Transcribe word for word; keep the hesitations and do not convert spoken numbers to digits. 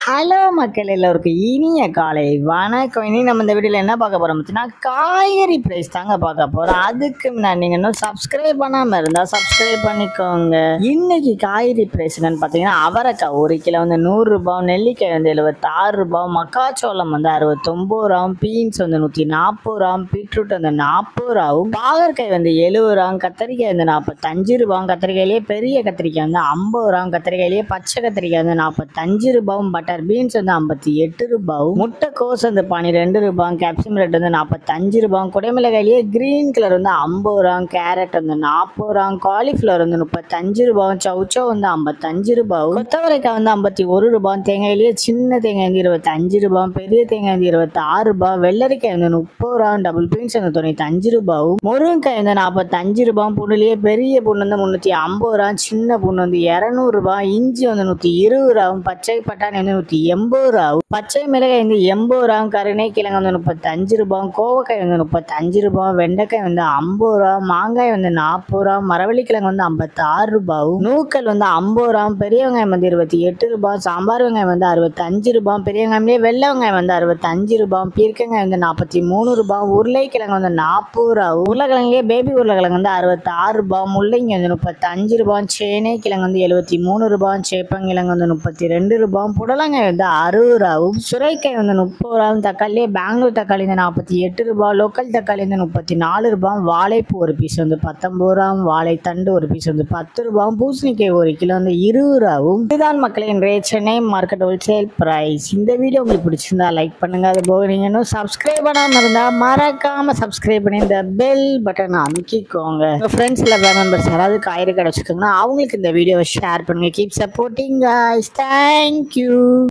Hello மக்கள் எல்லோருக்கும் இனிய காலை வணக்கம். இனி நம்ம இந்த வீடியோவில் என்ன பார்க்க போகிறோம் அப்படின்னா காய்கறி ப்ரைஸ் தாங்க பார்க்க போகிறோம். அதுக்கு முன்னாடி நீங்கள் இன்னும் சப்ஸ்கிரைப் பண்ணாமல் இருந்தால் சப்ஸ்கிரைப் பண்ணிக்கோங்க. இன்னைக்கு காய்கறி ப்ரைஸ் என்னன்னு பார்த்தீங்கன்னா அவரைக்காய் ஒரு கிலோ வந்து நூறுரூபா, நெல்லிக்காய் வந்து எழுபத்தாறு ரூபா, மக்காச்சோளம் வந்து அறுபத்தொம்போது ரூபாவும், பீன்ஸ் வந்து நூற்றி நாற்பது ரூபாவும், பீட்ரூட் வந்து நாற்பது ரூபாவும், பாகற்காய் வந்து எழுபது ரூபாவும், கத்திரிக்காய் வந்து நாற்பத்தஞ்சு ரூபாவும், கத்திரிக்காயிலேயே பெரிய கத்திரிக்காய் வந்து ஐம்பது ரூபாவும், கத்திரிக்காயிலேயே பச்சை கத்திரிக்காய் வந்து நாற்பத்தஞ்சு ரூபாவும், பட்டர் பீன்ஸ் வந்து ஐம்பத்தி எட்டு ரூபாவும், முட்டைக்கோஸ் வந்து பன்னிரெண்டு ரூபாயும், கேப்சிகம் ரெட் வந்து நாற்பத்தஞ்சு ரூபாயும், குடைமிளகாயிலேயே கிரீன் கலர் வந்து ஐம்பது ரூபாயும், கேரட் வந்து நாற்பது ரூபாயும், காலிஃப்ளவர் வந்து முப்பத்தஞ்சு ரூபாயும், சவுச்சோ வந்து ஐம்பத்தஞ்சு ரூபாயும், கொத்தவரைக்காய் வந்து ஐம்பத்தி ஒரு ரூபாயும், தேங்காயிலேயே சின்ன தேங்காய் வந்து இருபத்தஞ்சு ரூபாயும், பெரிய தேங்காய் வந்து இருபத்தி ஆறு ரூபாய், வெள்ளரிக்காய் வந்து முப்பது ரூபாயும், டபுள் பீன்ஸ் வந்து தொண்ணூத்தி அஞ்சு ரூபாயும், முருங்கைக்காய் வந்து நாற்பத்தஞ்சு ரூபாயும், பூண்டுலேயே பெரிய பூண்டு வந்து முன்னூத்தி ஐம்பது ரூபாயும், சின்ன பூண்டு வந்து இருநூறு ரூபாய், இஞ்சி வந்து நூத்தி இருபது ரூபாயும், பச்சை பட்டாணி வந்து நூத்தி எண்பது ரூபாயும், பச்சை மிளகாய் வந்து எண்பது ரூபாயும், கருணை கிழங்கு வந்து முப்பத்தஞ்சு ரூபாயும், கோவக்காய் வந்து முப்பத்தஞ்சு ரூபாயும், வெண்டைக்காய் வந்து ஐம்பது ரூபா, மாங்காய் வந்து நாற்பது ரூபா, மரவள்ளி கிழங்கு வந்து ஐம்பத்தி ஆறு ரூபாயும், நூக்கல் வந்து ஐம்பது ரூபாயும், பெரிய வெங்காயம் வந்து இருபத்தி எட்டு ரூபாய், சாம்பார் வெங்காயம் வந்து அறுபத்தஞ்சு ரூபாயும், பெரிய வெங்காயம்லேயே வெள்ளை வெங்காயம் வந்து அறுபத்தஞ்சு ரூபாயும், பீர்க்கங்காய் வந்து நாற்பத்தி மூணு ரூபாயும், உருளைக்கிழங்கு வந்து நாற்பது ரூபா, உருளைக்கிழங்குலேயே பேபி உருளைக்கிழங்கு வந்து அறுபத்தி ஆறு ரூபாய், முள்ளங்கி வந்து முப்பத்தஞ்சு ரூபாயும், சேனை கிழங்கு வந்து எழுபத்தி மூணு ரூபாயும், சேப்பங்கிழங்கு வந்து முப்பத்தி ரெண்டு ரூபாயும், புடலங்காய் வந்து அறுபது ரூபாயும், சுரைக்காய் வந்து முப்பது ரூபாயும், தக்காளியே பெங்களூர் தக்காளி வந்து நாற்பத்தி எட்டு ரூபாய், லோக்கல் தக்காளி வந்து முப்பத்தி நாலு ரூபாயும், வாழைப்பூ ஒரு பீஸ் வந்து பத்தொன்பது ரூபாயும், வாழைத்தண்டு ஒரு பீஸ் வந்து பத்து ரூபாயும், பூசணிக்காய் ஒரு கிலோ வந்து இருபது ரூபாயும். இதுதான் மக்களின் இன்றைய சென்னை மார்க்கெட் ஹோல்சேல் பிரைஸ். இந்த வீடியோ உங்களுக்கு பிடிச்சிருந்தா லைக் பண்ணுங்க. அது போக நீங்க இன்னும் சப்ஸ்கிரைப் பண்ணாம இருந்தா மறக்காம சப்ஸ்கிரைப் பண்ணி இந்த பெல் பட்டன் அமைக்கிக்கோங்க. உங்க ஃப்ரெண்ட்ஸ் இல்லை மெம்பர்ஸ் யாராவது காய்கறி கடை வச்சுக்கோங்கன்னா அவங்களுக்கு இந்த வீடியோவை ஷேர் பண்ணுங்க. Keep supporting guys. தேங்க்யூ.